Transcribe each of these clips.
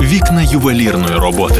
Вікна ювелірної роботи.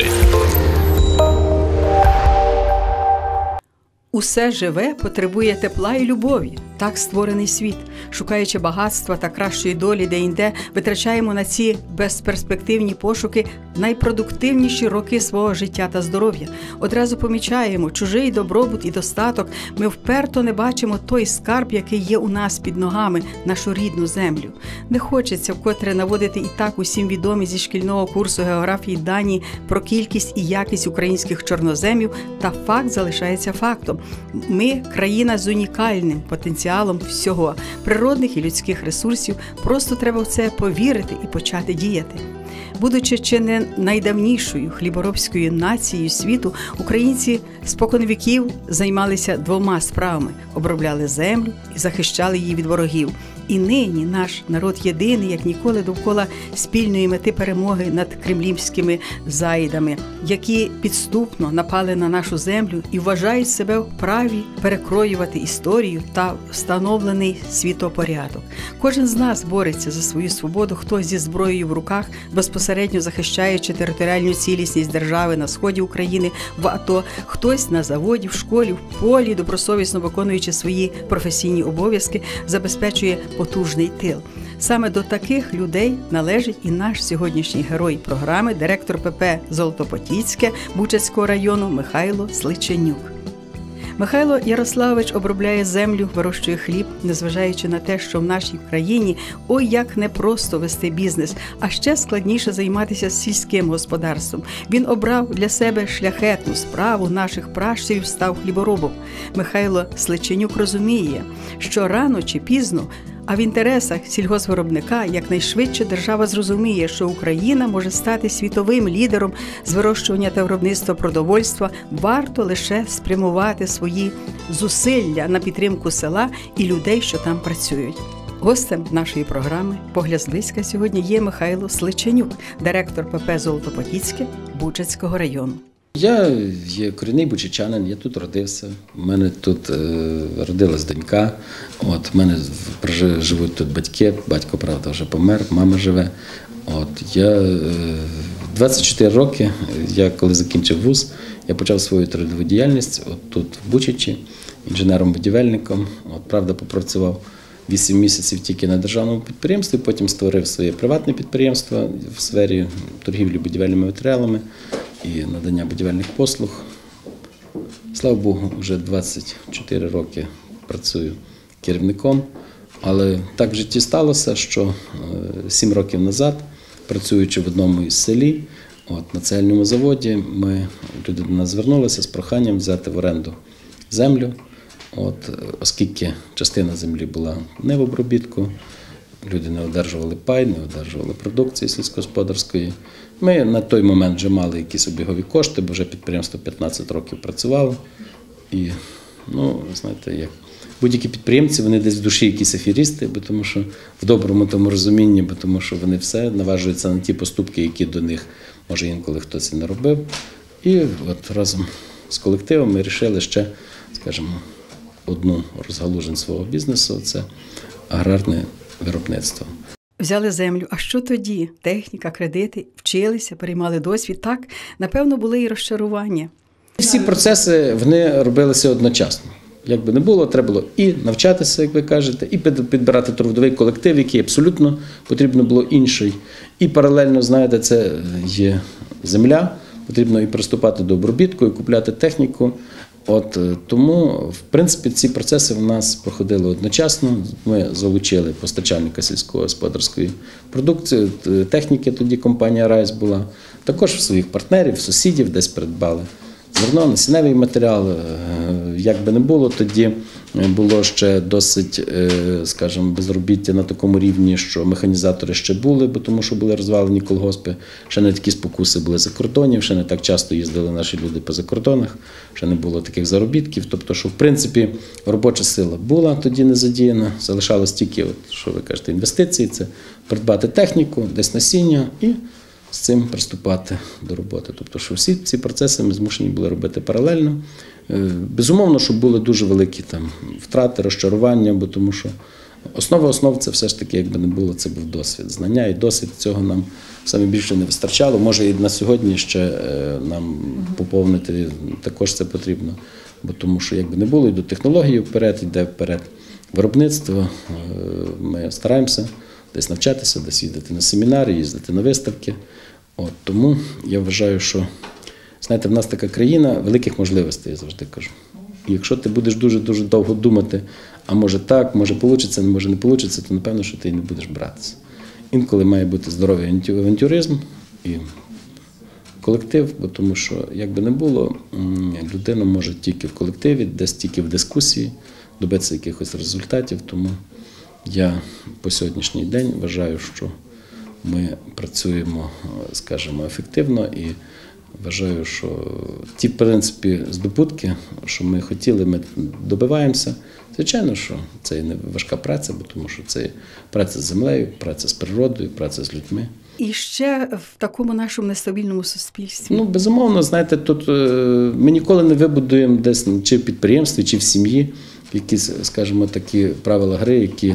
Усе живе потребує тепла і любові. Так створений світ. Шукаючи багатства та кращої долі де-інде, витрачаємо на ці безперспективні пошуки найпродуктивніші роки свого життя та здоров'я. Одразу помічаємо чужий добробут і достаток. Ми вперто не бачимо той скарб, який є у нас під ногами, нашу рідну землю. Не хочеться вкотре наводити і так усім відомі зі шкільного курсу географії дані про кількість і якість українських чорноземів, та факт залишається фактом. Ми – країна з унікальним потенціалом всього, природних і людських ресурсів, просто треба в це повірити і почати діяти. Будучи чи не найдавнішою хліборобською нацією світу, українці споконвіків займалися двома справами – обробляли землю і захищали її від ворогів. І нині наш народ єдиний, як ніколи, довкола спільної мети перемоги над кремлівськими заїдами, які підступно напали на нашу землю і вважають себе вправі перекроювати історію та встановлений світопорядок. Кожен з нас бореться за свою свободу, хтось зі зброєю в руках, безпосередньо захищаючи територіальну цілісність держави на сході України в АТО, хтось на заводі, в школі, в полі, добросовісно виконуючи свої професійні обов'язки, забезпечує потужний тил. Саме до таких людей належить і наш сьогоднішній герой програми, директор ПП «Золотопотіцьке» Бучацького району Михайло Сличенюк. Михайло Ярославович обробляє землю, вирощує хліб, незважаючи на те, що в нашій країні ой як непросто вести бізнес, а ще складніше займатися сільським господарством. Він обрав для себе шляхетну справу наших пращурів, став хліборобом. Михайло Сличенюк розуміє, що рано чи пізно, а в інтересах сільгоспвиробника якнайшвидше держава зрозуміє, що Україна може стати світовим лідером з вирощування та виробництва продовольства, варто лише спрямувати свої зусилля на підтримку села і людей, що там працюють. Гостем нашої програми «Погляд зблизька» сьогодні є Михайло Сличенюк, директор ПП «Золотопотіцьке» Бучацького району. Я є корінний бучачанин, я тут родився, у мене тут родилась донька, в мене живуть тут батьки, батько, правда, вже помер, мама живе. Я 24 роки, коли закінчив вуз, я почав свою трудову діяльність тут в Бучачі, інженером-будівельником. Правда, попрацював 8 місяців тільки на державному підприємстві, потім створив своє приватне підприємство в сфері торгівлі будівельними матеріалами і надання будівельних послуг. Слава Богу, вже 24 роки працюю керівником, але так в житті сталося, що 7 років назад, працюючи в одному із селі, на цегельному заводі, люди до нас звернулися з проханням взяти в оренду землю, оскільки частина землі була не в обробітку, люди не одержували пай, не одержували продукції сільськогосподарської. Ми на той момент вже мали якісь обігові кошти, бо вже підприємство 15 років працювало. І, знаєте, як будь-які підприємці, вони десь в душі якісь аферісти, тому що в доброму тому розумінні, тому що вони все наважуються на ті поступки, які до них, може, інколи хтось і не робив. І разом з колективом ми вирішили ще, скажімо, одну розгалужень свого бізнесу – це аграрне виробництво. Взяли землю. А що тоді? Техніка, кредити, вчилися, переймали досвід. Так, напевно, були і розчарування. Всі процеси, вони робилися одночасно. Як би не було, треба було і навчатися, як ви кажете, і підбирати трудовий колектив, який абсолютно потрібно було інший. І паралельно, знаєте, це є земля, потрібно і приступати до обробітку, і купляти техніку. Тому, в принципі, ці процеси в нас проходили одночасно. Ми залучили постачальника сільськогосподарської продукції, техніки, тоді компанія «Райс» була. Також своїх партнерів, сусідів десь придбали. Зерно, насінневий матеріал, як би не було, тоді було ще досить, скажімо, безробіття на такому рівні, що механізатори ще були, тому що були розвалені колгоспи, ще не такі спокуси були за кордонів, ще не так часто їздили наші люди по закордонах, ще не було таких заробітків. Тобто, що в принципі робоча сила була тоді не задіяна, залишалось тільки, що ви кажете, інвестиції, це придбати техніку, десь насіння і з цим приступати до роботи. Тобто, що всі ці процеси ми змушені були робити паралельно. Безумовно, що були дуже великі втрати, розчарування, тому що основа основ це все ж таки, якби не було, це був досвід. Знання і досвід, цього нам саме більше не вистачало. Може і на сьогодні ще нам поповнити також це потрібно. Бо тому що якби не було, йдуть технології вперед, йде вперед виробництво. Ми стараємося десь навчатися, десь їздити на семінари, їздити на виставки. Тому я вважаю, що, знаєте, в нас така країна великих можливостей, я завжди кажу. І якщо ти будеш дуже-дуже довго думати, а може так, може вийде, може не вийде, то напевно, що ти і не будеш братися. Інколи має бути здоровий авантюризм і колектив, бо тому що, як би не було, людина може тільки в колективі, десь тільки в дискусії добитися якихось результатів. Тому я по сьогоднішній день вважаю, що ми працюємо, скажімо, ефективно і вважаю, що ті, в принципі, здобутки, що ми хотіли, ми добиваємося. Звичайно, що це і не важка праця, бо тому що це праця з землею, праця з природою, праця з людьми. І ще в такому нашому нестабільному суспільстві. Безумовно, знаєте, тут ми ніколи не вибудуємо десь чи в підприємстві, чи в сім'ї якісь, скажімо, такі правила гри, які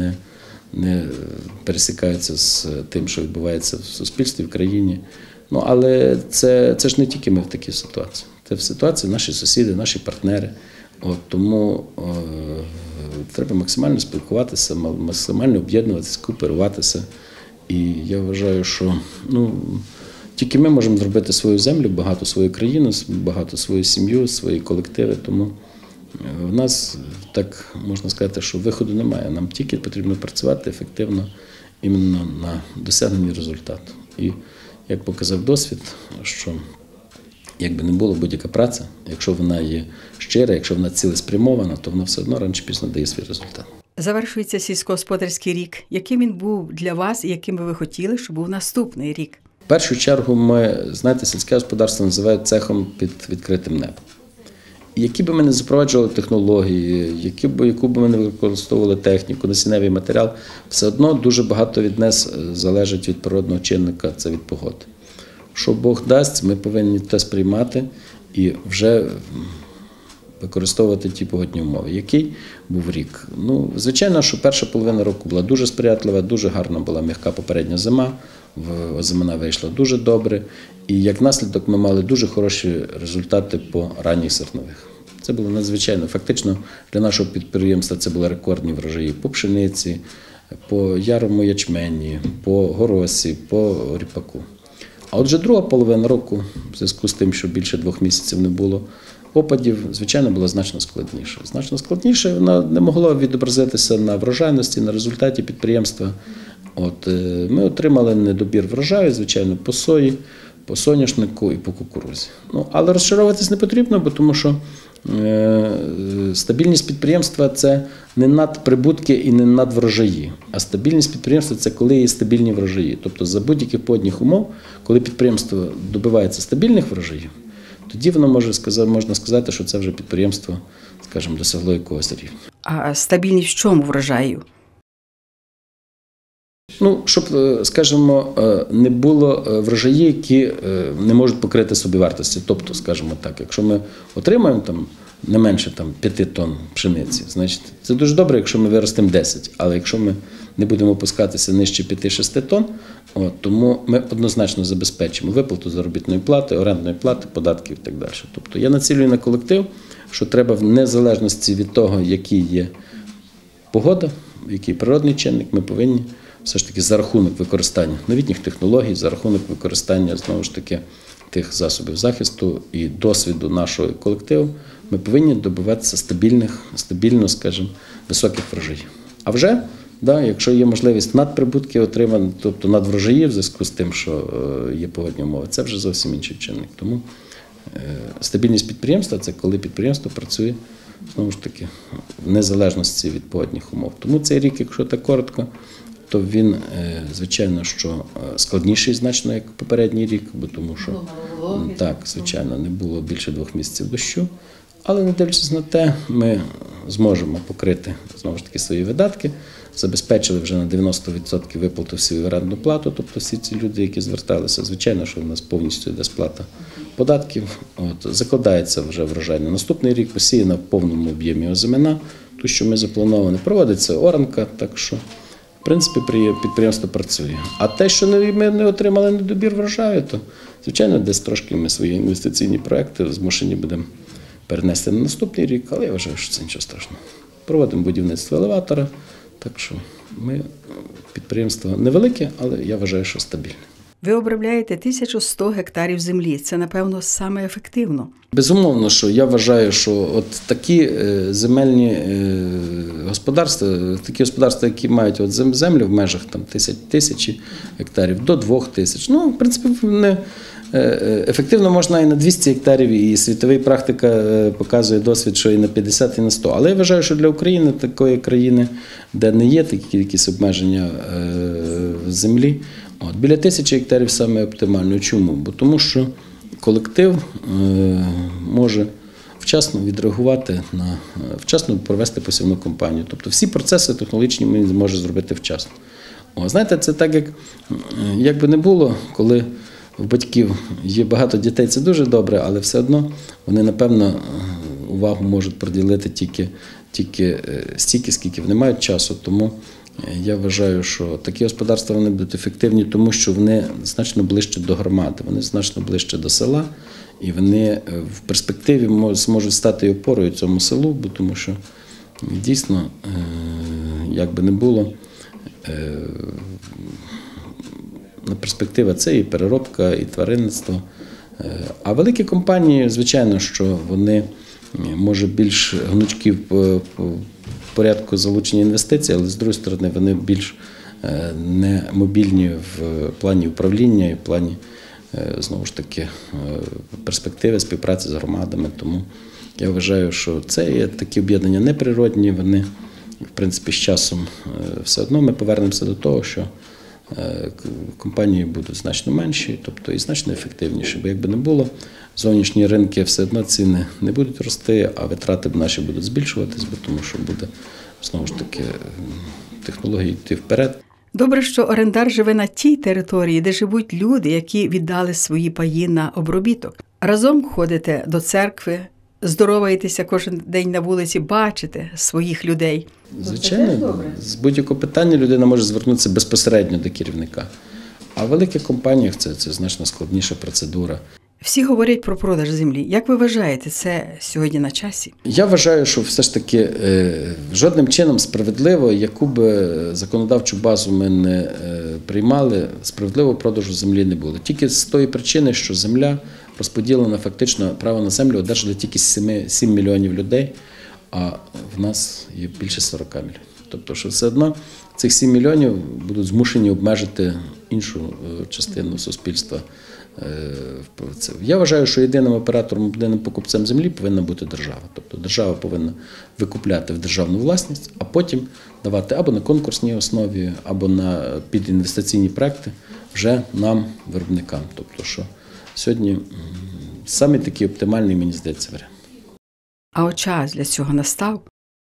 не пересікаються з тим, що відбувається в суспільстві, в країні. Але це ж не тільки ми в такій ситуації. Це в ситуації наші сусіди, наші партнери. Тому треба максимально спілкуватися, максимально об'єднуватися, кооперуватися. І я вважаю, що тільки ми можемо зробити свою землю, багато свою країну, багато свою сім'ю, свої колективи. Тому в нас, так можна сказати, що виходу немає. Нам тільки потрібно працювати ефективно іменно на досягненні результату. І як показав досвід, що якби не було будь-яка праця, якщо вона є щира, якщо вона цілеспрямована, то вона все одно рано чи пізно дає свій результат. Завершується сільськогосподарський рік. Яким він був для вас і яким би ви хотіли, щоб був наступний рік? В першу чергу ми, знаєте, сільське господарство називають цехом під відкритим небом. І які би ми не запроваджували технології, яку б ми не використовували техніку, насінневий матеріал, все одно дуже багато від нас залежить від природного чинника, це від погоди. Що Бог дасть, ми повинні те сприймати і вже використовувати ті погодні умови. Який був рік? Звичайно, що перша половина року була дуже сприятлива, дуже гарна була м'яка попередня зима, озимина вийшла дуже добре. І як наслідок ми мали дуже хороші результати по ранніх зернових. Це було надзвичайно. Фактично для нашого підприємства це були рекордні врожаї по пшениці, по ярому ячмені, по горосі, по ріпаку. А отже, друга половина року, в зв'язку з тим, що більше 2 місяців не було опадів, звичайно, була значно складніша. Значно складніше, вона не могла відобразитися на врожайності, на результаті підприємства. Ми отримали недобір врожаю, звичайно, по сої, по соняшнику і по кукурудзі. Але розчаровуватись не потрібно, бо тому що стабільність підприємства – це не надприбутки і не надврожаї, а стабільність підприємства – це коли є стабільні врожаї. Тобто за будь-яких погодних умов, коли підприємство добивається стабільних врожаїв, тоді воно можна сказати, що це вже підприємство, скажімо, досягло якогось рівня. А стабільність в чому врожаю? Щоб, скажімо, не було врожаїв, які не можуть покрити собівартості. Тобто, скажімо так, якщо ми отримаємо не менше 5 тонн пшениці, значить це дуже добре, якщо ми виростемо 10. Але якщо ми не будемо опускатися нижче 5-6 тонн, тому ми однозначно забезпечимо виплату заробітної плати, орендної плати, податків і так далі. Тобто я націлюю на колектив, що треба в незалежності від того, який є погода, який природний чинник, ми повинні все ж таки за рахунок використання новітніх технологій, за рахунок використання, знову ж таки, тих засобів захисту і досвіду нашого колективу, ми повинні добиватися стабільно, скажімо, високих врожаїв. А вже, якщо є можливість надприбутки отримати, тобто надврожаїв в зв'язку з тим, що є погодні умови, це вже зовсім інший чинник. Тому стабільність підприємства – це коли підприємство працює, знову ж таки, в незалежності від погодних умов. Тому цей рік, якщо так коротко, то він, звичайно, що складніший значно, як попередній рік, бо тому що, так, звичайно, не було більше 2 місяців дощу, але не дивлячись на те, ми зможемо покрити, знову ж таки, свої видатки, забезпечили вже на 90% виплату всю орендну плату, тобто всі ці люди, які зверталися, звичайно, що в нас повністю йде сплата податків, закладається вже врожай на наступний рік, посіяна в повному об'ємі озимина, ту, що ми заплановані. Проводиться оранка, так що, в принципі, підприємство працює. А те, що ми не отримали недобір врожаю, то, звичайно, десь трошки ми свої інвестиційні проекти змушені будемо перенести на наступний рік, але я вважаю, що це нічого страшного. Проводимо будівництво елеватора, так що ми підприємство невелике, але я вважаю, що стабільне. Ви обробляєте 1100 гектарів землі. Це, напевно, саме ефективно. Безумовно, що я вважаю, що от такі земельні господарства, які мають от землю в межах там, тисячі гектарів до 2000, в принципі, ефективно можна і на 200 гектарів, і світова практика показує досвід, що і на 50, і на 100. Але я вважаю, що для України, такої країни, де не є такі якісь обмеження землі, біля 1000 гектарів саме оптимально. Чому? Бо тому що колектив може вчасно відреагувати, вчасно провести посівну кампанію. Тобто всі процеси технологічні ми зможемо зробити вчасно. Знаєте, це так, як би не було, коли в батьків є багато дітей, це дуже добре, але все одно вони, напевно, увагу можуть приділити тільки стільки, скільки вони мають часу. Тому я вважаю, що такі господарства вони будуть ефективні, тому що вони значно ближче до громади, вони значно ближче до села, і вони в перспективі зможуть стати опорою цьому селу, бо тому що дійсно, як би не було, на перспектива це і переробка, і тваринництво. А великі компанії, звичайно, що вони, може, більш гнучкі в порядку залучення інвестицій, але, з іншої сторони, вони більш не мобільні в плані управління і в плані, знову ж таки, перспективи співпраці з громадами. Тому я вважаю, що це є такі об'єднання неприродні, вони, в принципі, з часом все одно ми повернемося до того, що компанії будуть значно менші, тобто і значно ефективніші. Бо якби не було, зовнішні ринки все одно ціни не будуть рости, а витрати наші будуть збільшуватись, бо тому що буде, знову ж таки, технології йти вперед. Добре, що орендар живе на тій території, де живуть люди, які віддали свої паї на обробіток. Разом ходите до церкви, здороваєтеся кожен день на вулиці, бачите своїх людей. Звичайно, з будь-якого питання людина може звернутися безпосередньо до керівника. А в великих компаніях це значно складніша процедура. Всі говорять про продаж землі. Як ви вважаєте, це сьогодні на часі? Я вважаю, що все ж таки жодним чином справедливо, яку би законодавчу базу ми не приймали, справедливого продажу землі не було. Тільки з тої причини, що земля розподілена, фактично право на землю одержали тільки 7 мільйонів людей, а в нас є більше 40 мільйонів. Тобто, що все одно цих 7 мільйонів будуть змушені обмежити іншу частину суспільства. Я вважаю, що єдиним оператором, єдиним покупцем землі повинна бути держава. Тобто держава повинна викупляти в державну власність, а потім давати або на конкурсній основі, або під інвестиційні проекти вже нам, виробникам. Тобто, що сьогодні саме такий оптимальний, мені здається, варіант. А от час для цього настав?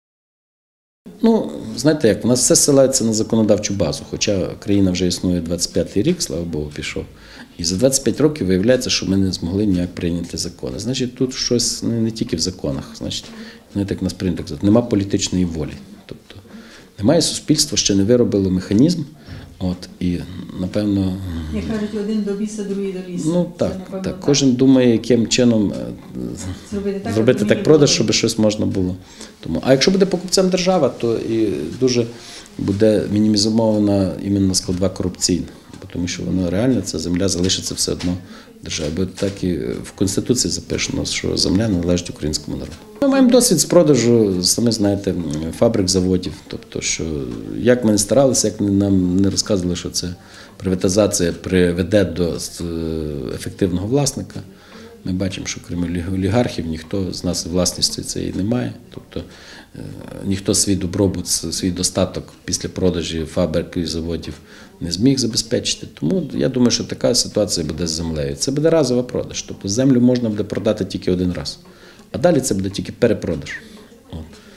Знаєте як, у нас все ссилається на законодавчу базу, хоча країна вже існує 25-й рік, слава Богу, пішов. І за 25 років виявляється, що ми не змогли ніяк прийняти закони. Значить, тут щось не тільки в законах, значить, знаєте, як нас прийнято казати, нема політичної волі. Тобто, немає суспільства, ще не виробило механізм, і, напевно... Як кажуть, один до біса, другий до лісу. Так. Кожен думає, яким чином зробити так продаж, щоб щось можна було. А якщо буде покупцем держава, то і дуже буде мінімізована іменно складова корупційна. Тому що воно реально, ця земля залишиться все одно державі. Бо так і в Конституції записано, що земля належить українському народу. Ми маємо досвід з продажу, самі знаєте, фабрик, заводів. Тобто, що як ми не старалися, як нам не розказували, що це приватизація приведе до ефективного власника. Ми бачимо, що крім олігархів ніхто з нас власності цієї не має. Тобто ніхто свій добробут, свій достаток після продажі фабрик і заводів не зміг забезпечити. Тому я думаю, що така ситуація буде з землею. Це буде разова продаж. Тобто землю можна буде продати тільки один раз. А далі це буде тільки перепродаж.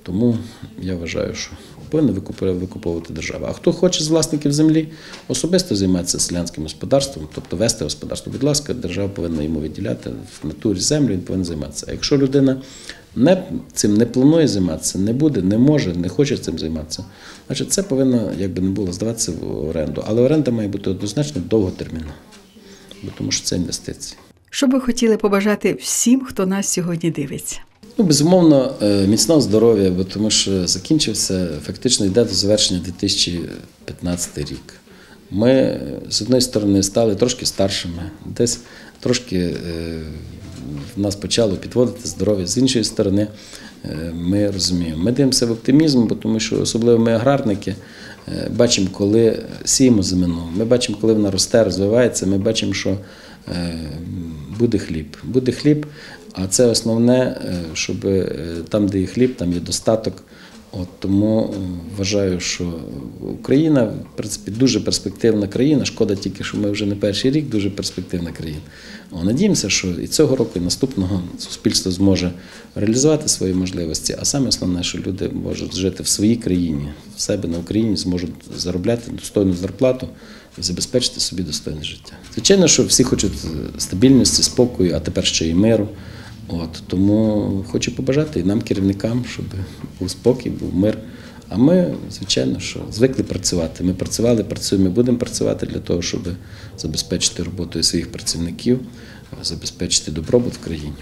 Тому я вважаю, що повинна викуповувати держава. А хто хоче з власників землі особисто займатися селянським господарством, тобто вести господарство, будь ласка, держава повинна йому виділяти в натурі землю, він повинен займатися. А якщо людина цим не планує займатися, не буде, не може, не хоче цим займатися, значить це повинно, як би не було, здаватися в оренду. Але оренда має бути однозначно довготермінна, тому що це інвестиції. Що би хотіли побажати всім, хто нас сьогодні дивиться? Безумовно, міцного здоров'я, бо тому що закінчився, фактично йде до завершення 2015 рік. Ми, з однієї сторони, стали трошки старшими, десь трошки в нас почало підводити здоров'я, з іншої сторони, ми розуміємо. Ми дивимося в оптимізм, бо тому що особливо ми аграрники, бачимо, коли сіємо зимину, ми бачимо, коли вона росте, розвивається, ми бачимо, що буде хліб. Буде хліб, а це основне, щоб там, де є хліб, там є достаток. Тому вважаю, що Україна, в принципі, дуже перспективна країна. Шкода тільки, що ми вже не перший рік дуже перспективна країна. Надіємося, що і цього року, і наступного суспільство зможе реалізувати свої можливості. А саме основне, що люди можуть жити в своїй країні, в себе на Україні, зможуть заробляти достойну зарплату і забезпечити собі достойне життя. Звичайно, що всі хочуть стабільності, спокою, а тепер ще й миру. Тому хочу побажати і нам, керівникам, щоб був спокій, був мир. А ми, звичайно, що звикли працювати. Ми працювали, працюємо і будемо працювати для того, щоб забезпечити роботою своїх працівників, забезпечити добробут в країні.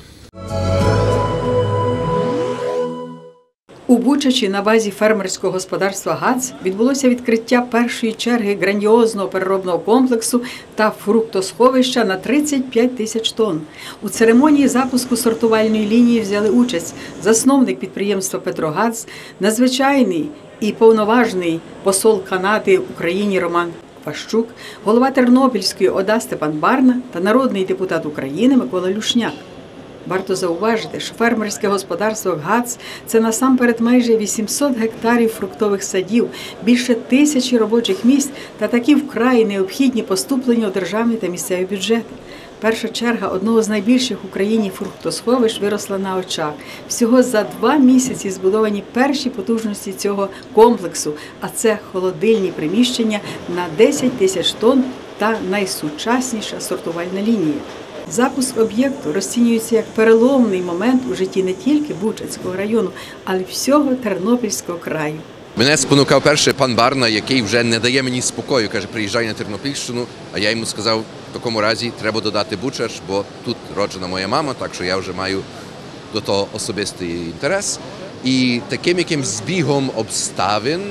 У Бучачі на базі фермерського господарства ГАЦ відбулося відкриття першої черги грандіозного переробного комплексу та фруктосховища на 35 тисяч тонн. У церемонії запуску сортувальної лінії взяли участь засновник підприємства «Петрогаз», надзвичайний і повноважний посол Канади в Україні Роман Ващук, голова Тернопільської ОДА Степан Барна та народний депутат України Микола Люшняк. Варто зауважити, що фермерське господарство ГАЦ – це насамперед майже 800 гектарів фруктових садів, більше 1000 робочих місць та такі вкрай необхідні поступлення у державні та місцеві бюджети. Перша черга одного з найбільших в Україні фруктосховищ виросла на очах. Всього за 2 місяці збудовані перші потужності цього комплексу, а це холодильні приміщення на 10 тисяч тонн та найсучасніша сортувальна лінія. Запуск об'єкту розцінюється як переломний момент у житті не тільки Бучацького району, але й всього Тернопільського краю. Мене спонукав перше пан Барна, який вже не дає мені спокою. Каже, приїжджай на Тернопільщину, а я йому сказав, в такому разі треба додати Бучач, бо тут роджена моя мама, так що я вже маю до того особистий інтерес. І таким якимсь збігом обставин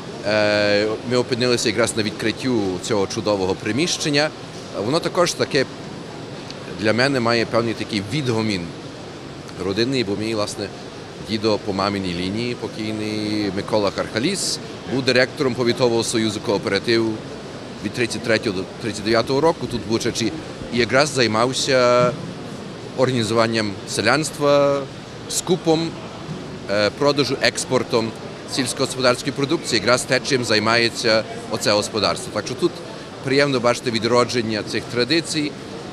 ми опинилися якраз на відкриттю цього чудового приміщення. Воно також таке для мене має певний такий відгомін родинний, бо мій, власне, дідо по маминій лінії, покійний Микола Хархаліс, був директором Повітового союзу кооператив від 33 до 39 року тут в Бучачі і якраз займався організуванням селянства, скупом, продажу, експортом сільськогосподарської продукції, якраз те, чим займається оце господарство. Так що тут приємно бачити відродження цих традицій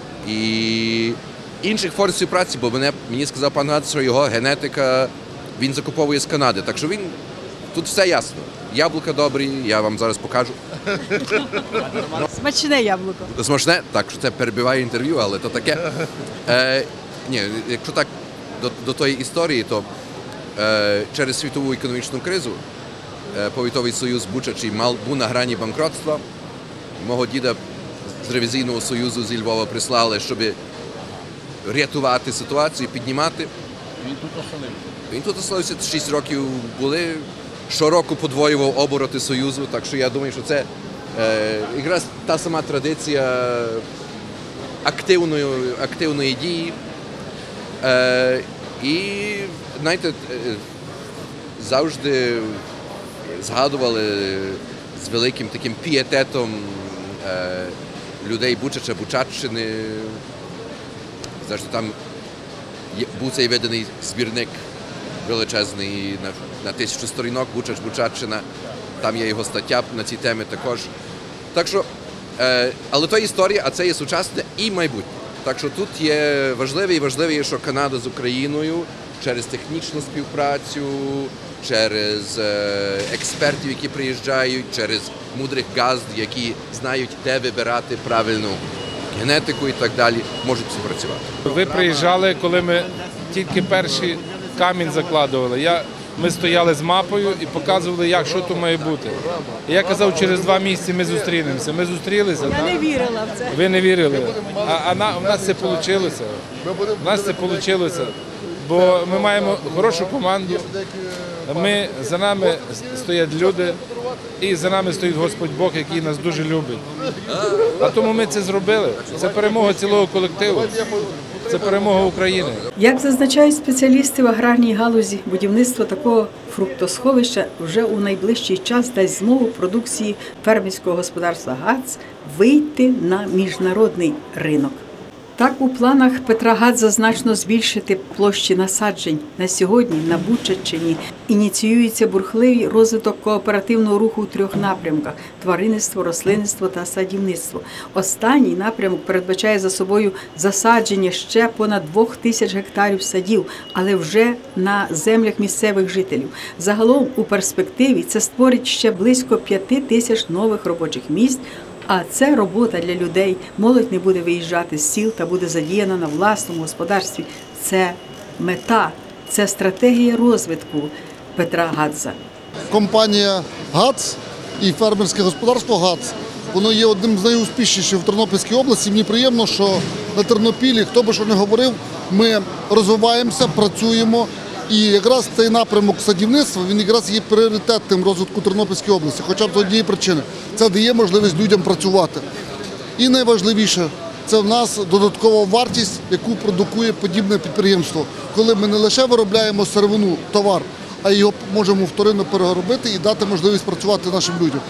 і інших форм співпраці, бо мені сказав пан Гац, що його генетика він закуповує з Канади. Так що тут все ясно. Яблука добрі, я вам зараз покажу. Смачне яблуко. Смачне? Так, що це перебиває інтерв'ю, але то таке. Якщо так до тої історії, то через світову економічну кризу Повітовий союз Бучачі був на грані банкротства. Мого діда з ревізійного союзу зі Львова прислали, щоб рятувати ситуацію, піднімати. Він тут оселився? Він тут оселився, 6 років були, щороку подвоював обороти союзу, так що я думаю, що це якраз та сама традиція активної дії. І, знаєте, завжди згадували з великим таким пієтетом людей Бучача, Бучаччини. Завжди там був цей виданий збірник величезний на 1000 сторінок, Бучач, Бучаччина. Там є його стаття на ці теми також. Так що, але то історія, а це є сучасне і майбутнє. Так що тут є важливе, що Канада з Україною через технічну співпрацю, через експертів, які приїжджають, через мудрих газд, які знають, де вибирати правильну генетику і так далі, можуть співпрацювати. Ви приїжджали, коли ми тільки перший камінь закладували. Ми стояли з мапою і показували, що тут має бути. І я казав, через 2 місяці ми зустрінемося. Ми зустрілися. Я не вірила в це. Ви не вірили. А у нас це вийшло. У нас це вийшло. Бо ми маємо хорошу команду, за нами стоять люди, і за нами стоїть Господь Бог, який нас дуже любить. А тому ми це зробили. Це перемога цілого колективу, це перемога України. Як зазначають спеціалісти в аграрній галузі, будівництво такого фруктосховища вже у найближчий час дасть змогу продукції фермерського господарства ГАЦ вийти на міжнародний ринок. Так, у планах Петра Гадза значно збільшити площі насаджень. На сьогодні на Бучаччині ініціюється бурхливий розвиток кооперативного руху у 3 напрямках – тваринництво, рослинництво та садівництво. Останній напрямок передбачає за собою засадження ще понад 2000 гектарів садів, але вже на землях місцевих жителів. Загалом у перспективі це створить ще близько 5000 нових робочих місць. А це робота для людей. Молодь не буде виїжджати з сіл та буде задіяна на власному господарстві. Це мета, це стратегія розвитку Петра Гадза. Компанія ГАЦ і фермерське господарство ГАЦ, воно є одним з найуспішніших в Тернопільській області. Мені приємно, що на Тернопілі, хто би що не говорив, ми розвиваємося, працюємо. І якраз цей напрямок садівництва, він якраз є пріоритетним розвитку Тернопільської області, хоча б з однієї причини. Це дає можливість людям працювати. І найважливіше, це в нас додаткова вартість, яку продукує подібне підприємство. Коли ми не лише виробляємо сировину, товар, а його можемо вторинно переробити і дати можливість працювати нашим людям.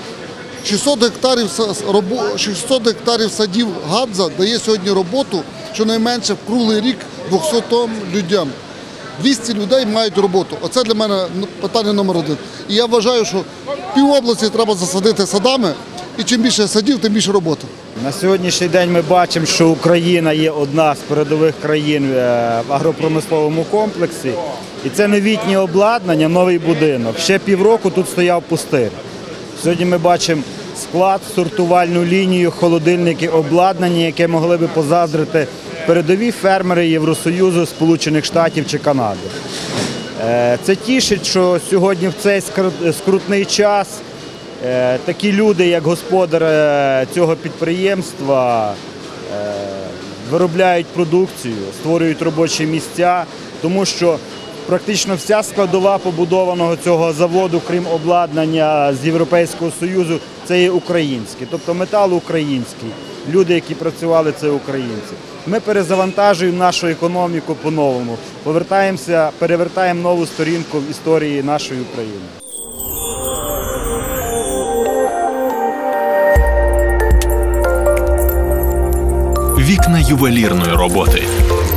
600 гектарів садів Гадза дає сьогодні роботу, щонайменше в круглий рік 200 людям. 200 людей мають роботу. Оце для мене питання номер 1. І я вважаю, що півобласті треба засадити садами, і чим більше садів, тим більше роботи. На сьогоднішній день ми бачимо, що Україна є одна з передових країн в агропромисловому комплексі. І це новітнє обладнання, новий будинок. Ще півроку тут стояв пустир. Сьогодні ми бачимо склад, сортувальну лінію, холодильники, обладнання, яке могли би позаздрити передові фермери Євросоюзу, Сполучених Штатів чи Канади. Це тішить, що сьогодні в цей скрутний час такі люди, як господар цього підприємства, виробляють продукцію, створюють робочі місця, тому що практично вся складова побудованого цього заводу, крім обладнання з Європейського Союзу, це є українське, тобто метал український. Люди, які працювали, це українці. Ми перезавантажуємо нашу економіку по-новому, перевертаємо нову сторінку в історії нашої України. Вікна ювелірної роботи.